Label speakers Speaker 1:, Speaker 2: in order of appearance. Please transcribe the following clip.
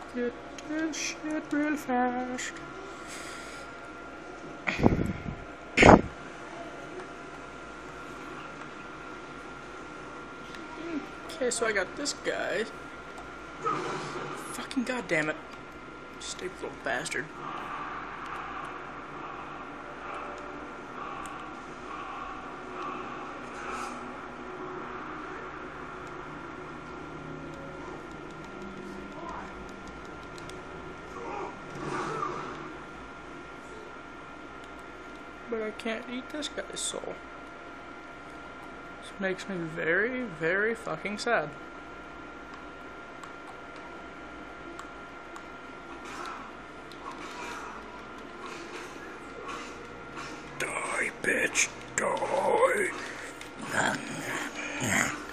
Speaker 1: Get this shit real fast. Okay, so I got this guy. Fucking goddamn it. Stupid little bastard. But I can't eat this guy's soul. This makes me very, very fucking sad. Die, bitch, die.